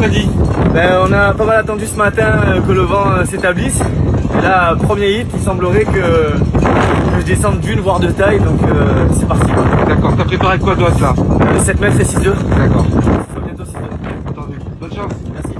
mercredi? On a pas mal attendu ce matin que le vent s'établisse. Et là, premier hit, il semblerait que je descende d'une voire de taille, donc c'est parti. D'accord, t'as préparé quoi d'autre là? 7 mètres et 6 2. D'accord. Bientôt 6 2. Entendu. Bonne chance. Merci.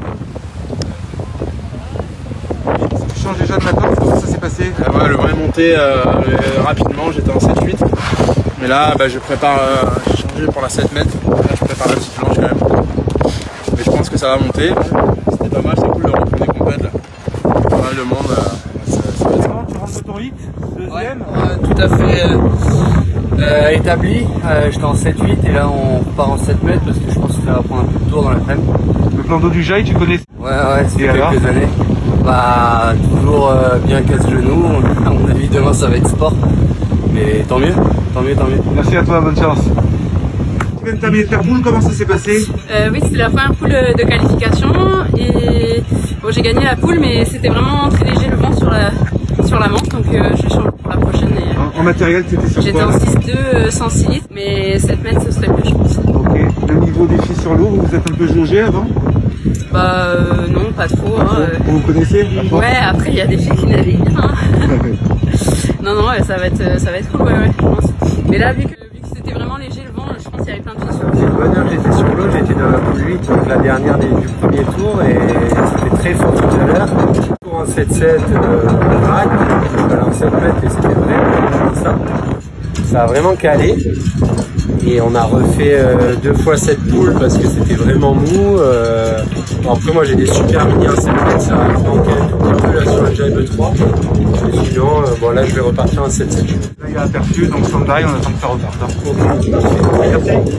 Tu changes déjà de matin, comment ça s'est passé? Ouais, le vent est monté rapidement, j'étais en 7-8. Mais là, je prépare, j'ai changé pour la 7 mètres. Là, je prépare la petite planche quand même. Mais je pense que ça va monter. C'était pas mal, c'est cool de reprendre des compètes là. Pas mal de monde. Ça va être ça. Tu rentres de ton hit? Deuxième? Ouais, tout à fait établi. J'étais en 7-8 et là on part en 7 mètres parce que je pense que ça va prendre un peu de tour dans l'après-midi. Le plan d'eau du Jaille, tu connais? Ouais, c'est alors quelques années. Toujours bien casse-genou. À mon avis, demain ça va être sport. Mais tant mieux. Merci à toi, bonne chance. Tu viens de terminer ta poule, comment ça s'est passé? Oui, c'était la première poule de qualification et bon, j'ai gagné la poule, mais c'était vraiment très léger le vent sur la manche, donc je vais changer pour la prochaine. En matériel, tu étais sur J'étais quoi? en 6,2, 106 litres, mais 7 mètres ce serait mieux, je pense. Ok. Le niveau des filles sur l'eau, vous vous êtes un peu jaugé avant? Non, pas trop. Hein, Vous connaissez? Ouais, après il y a des filles qui naviguent bien. Hein. Non, ça va être cool, ouais, je pense. Mais là, vu que c'était vraiment léger le vent, je pense qu'il y avait plein de filles sur l'eau. J'ai le bonheur, j'étais sur l'eau, j'étais dans la poule 8, donc la dernière du premier tour, et c'était très fort tout à l'heure. Tour en 7-7, rack, alors 7 mètres et c'était vraiment ça. Ça a vraiment calé. Et on a refait 2 fois cette poule parce que c'était vraiment mou. Après moi j'ai des super mini en 7 mètres, ça a manqué un tout petit peu là sur la Jibe 3. Et sinon, là je vais repartir en 7-7. Là il y a aperçu, donc stand-by, on attend que ça reparte. Merci.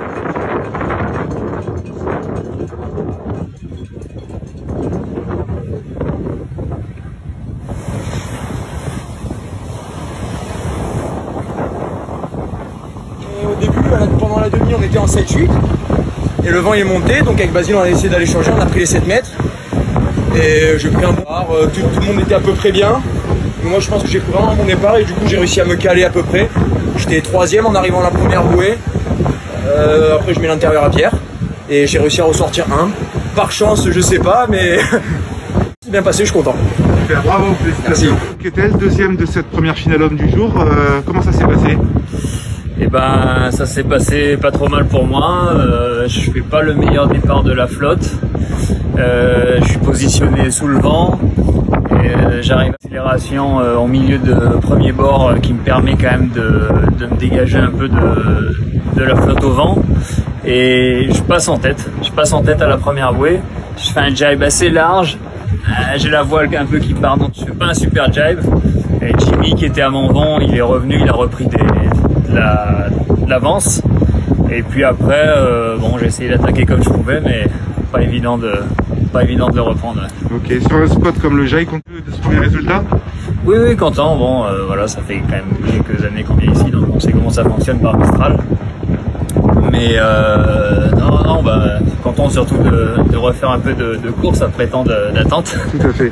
Au début, pendant la demi, on était en 7-8 et le vent est monté, donc avec Basile on a essayé d'aller changer, on a pris les 7 mètres et j'ai pris un départ, tout le monde était à peu près bien, mais moi je pense que j'ai pris vraiment un bon départ et du coup j'ai réussi à me caler à peu près. J'étais 3ème en arrivant à la première bouée, après je mets l'intérieur à pierre et j'ai réussi à ressortir un. Par chance, je sais pas, mais c'est bien passé, je suis content. Super, bravo, félicitations. Ketel, deuxième de cette première finale homme du jour, comment ça s'est passé? Ça s'est passé pas trop mal pour moi. Je fais pas le meilleur départ de la flotte. Je suis positionné sous le vent. J'arrive à l'accélération au milieu de premier bord qui me permet quand même de me dégager un peu de la flotte au vent. Et je passe en tête. Je passe en tête à la première bouée. Je fais un jibe assez large. J'ai la voile un peu qui part, donc je fais pas un super jibe. Et Jimmy qui était à mon vent, il est revenu, il a repris de l'avance. Et puis après, j'ai essayé d'attaquer comme je pouvais, mais pas évident de le reprendre. Ok, sur un spot comme le Jaille, compte de ce premier résultat? Oui, content. Ça fait quand même quelques années qu'on est ici, donc on sait comment ça fonctionne par Mistral. Mais content surtout de refaire un peu de course après temps d'attente. Tout à fait.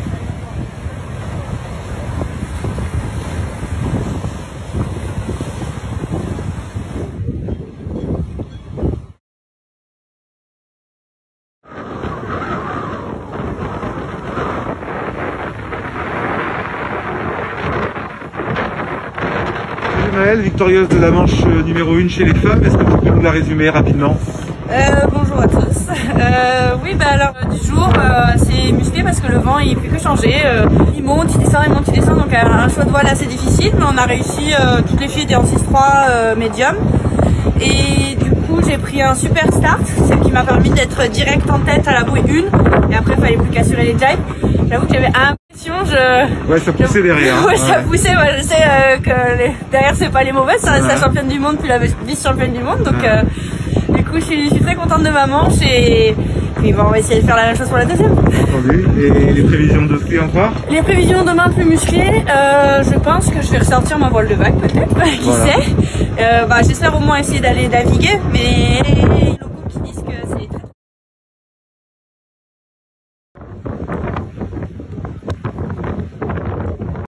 Maëlle, victorieuse de la manche numéro 1 chez les femmes, est-ce que tu peux nous la résumer rapidement? Bonjour à tous. Alors du jour, c'est musclé parce que le vent il fait que changer. Il monte, il descend, donc un choix de voile assez difficile, mais on a réussi. Toutes les filles étaient en 6-3 médium. Et du coup j'ai pris un super start, ce qui m'a permis d'être direct en tête à la bouée 1. Et après il fallait plus qu'assurer les jibes. J'avoue que j'avais l'impression, Ouais, ça poussait derrière. Ouais, ça poussait, je sais que derrière c'est pas les mauvaises, ça reste la championne du monde puis la vice-championne du monde. Donc du coup je suis très contente de ma manche et puis on va essayer de faire la même chose pour la deuxième. Entendu. Et les prévisions de ski encore? Les prévisions demain plus musclées, je pense que je vais ressortir ma voile de vague peut-être, qui sait. J'espère au moins essayer d'aller naviguer, mais